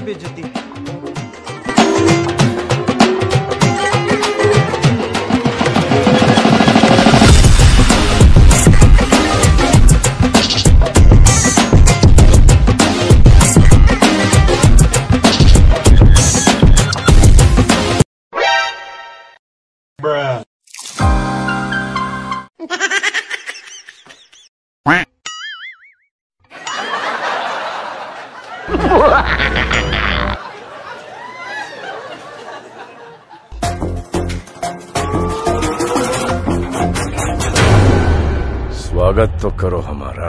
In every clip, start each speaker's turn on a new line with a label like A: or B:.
A: बेइज्जती।
B: स्वागत तो करो हमारा।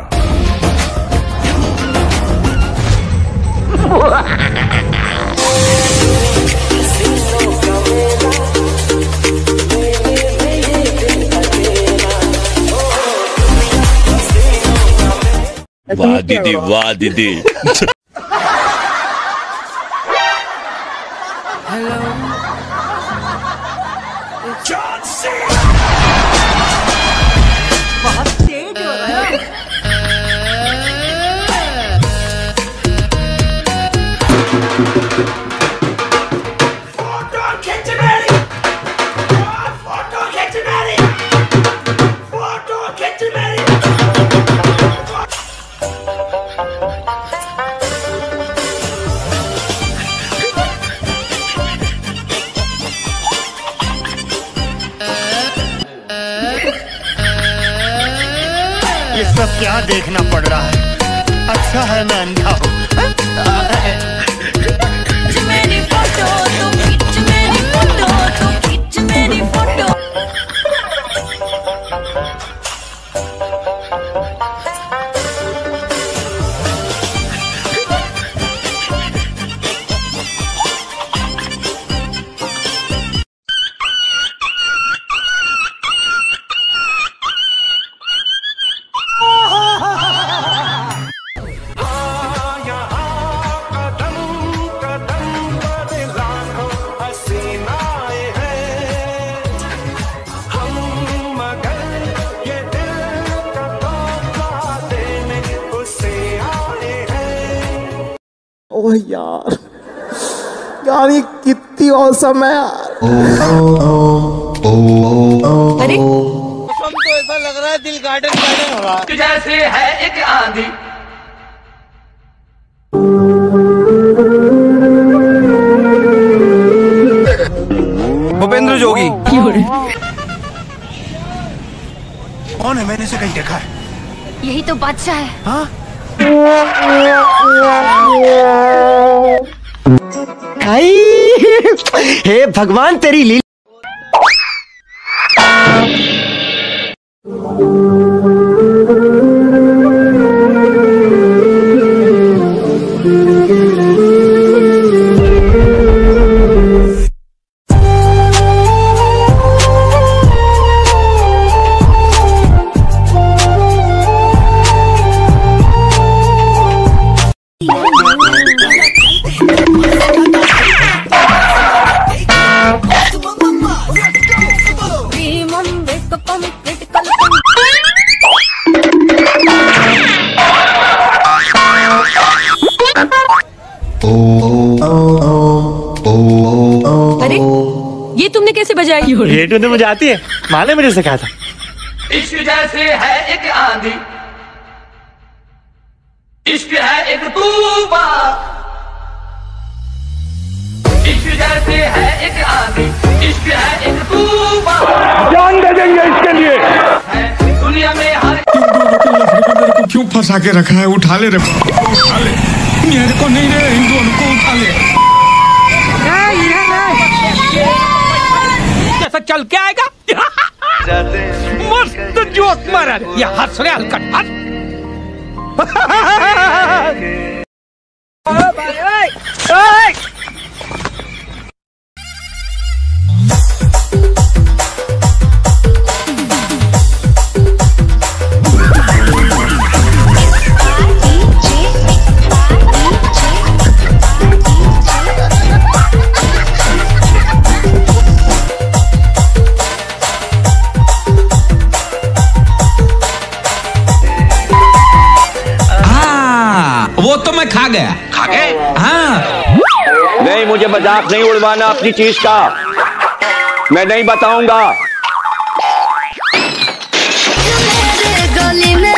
C: वाह दीदी, वाह दीदी।
D: हेलो बहुत तेज हो रहा है। फोटो खींच मेरी, फोटो खींच मेरी, फोटो खींच मेरी।
E: ये सब क्या देखना पड़ रहा है? अच्छा है मैं अंधा हूँ।
D: मेरी फोटो तो खींच, मेरी फोटो तो खींच, मेरी फोटो।
A: ओह यार, यार ये कितनी औसम है यार।
D: अरे
A: मौसम तो ऐसा लग रहा है दिल गार्डन गार्डन हो रहा है।
D: जैसे है एक आंधी।
B: भूपेंद्र जोगी
E: कौन है? मैंने इसे कहीं देखा है।
D: यही तो बादशाह है।
E: हाँ?
A: हे भगवान तेरी लीला।
D: अरे ये तुमने कैसे बजाई?
E: ये तूने मुझे आती है, माँ ने मुझे सिखाया था।
D: इश्क जैसे है एक आंधी, इश्क है एक तूफान। इश्क जैसे है एक आंधी, इश्क है एक तूफान।
B: जान दे देंगे इसके लिए।
D: दुनिया में हर
F: मेरे को क्यों फंसा के रखा है? उठा ले रे, उठा ले। मेरे को नहीं रे, इन दोनों को उठा ले।
G: कैसा चल के आएगा? मस्त जोक मारा। ये हंस रहे हलकट हंस।
H: वो तो मैं खा गया।
G: खा गए?
H: हाँ।
C: मुझे मजाक नहीं उड़वाना अपनी चीज का, मैं नहीं बताऊंगा।
D: गली में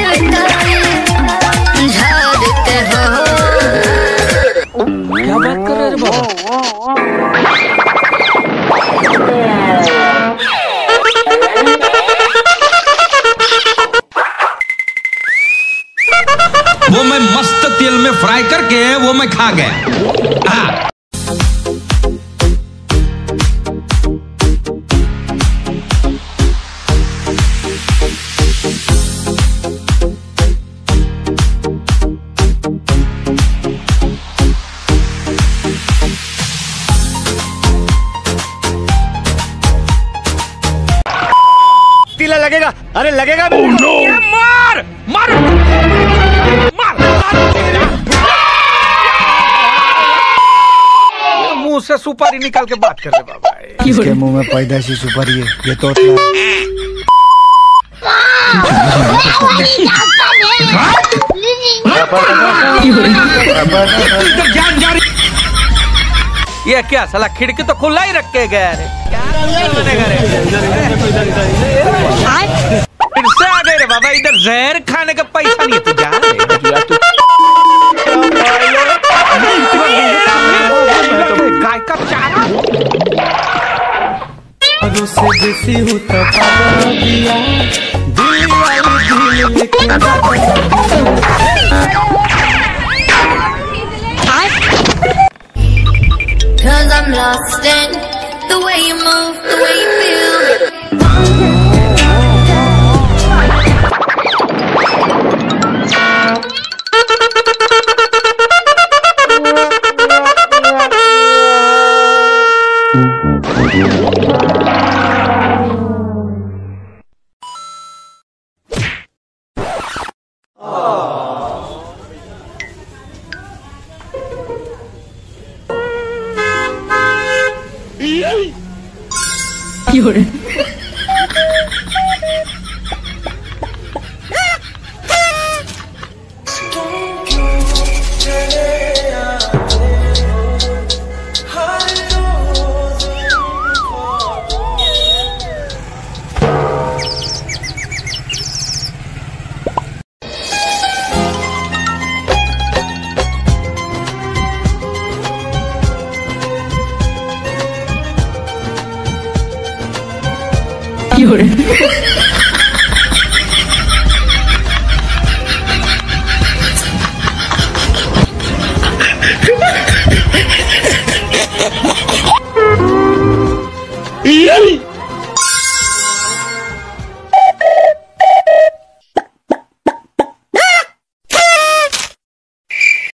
D: झाड़ते हो।
G: क्या बात कर रहे रे बाबा?
F: वो मैं मस्त तेल में फ्राई करके वो मैं खा गया। हाँ।
E: तीला लगेगा, अरे लगेगा।
G: Oh, no. मार मार मार, मुंह से सुपारी निकाल के बात कर रहे बाबा।
E: इसके मुंह में पैदाइशी सुपारी है, ये तो
G: ये क्या साला खिड़की तो खुला ही रख के गया रे। फिर से आ गए रे बाबा, इधर जहर खाने का पैसा नहीं है। तू जा गाय का चारा
A: से देसी हूँ तो दिया दिल वाली दिल लेकिन
D: 'Cause I'm lost in the way you move, the way you feel.
H: You're